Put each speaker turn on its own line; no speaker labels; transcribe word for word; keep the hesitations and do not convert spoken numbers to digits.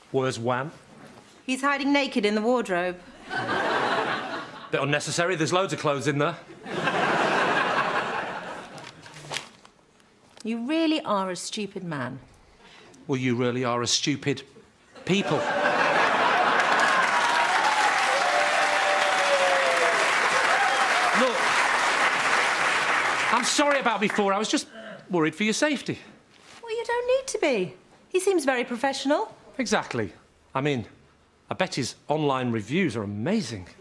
Where's Wham?
He's hiding naked in the wardrobe.
Bit unnecessary, there's loads of clothes in there.
You really are a stupid man.
Well, you really are a stupid people. Look, I'm sorry about before. I was just worried for your safety.
Well, you don't need to be. He seems very professional.
Exactly. I mean, I bet his online reviews are amazing.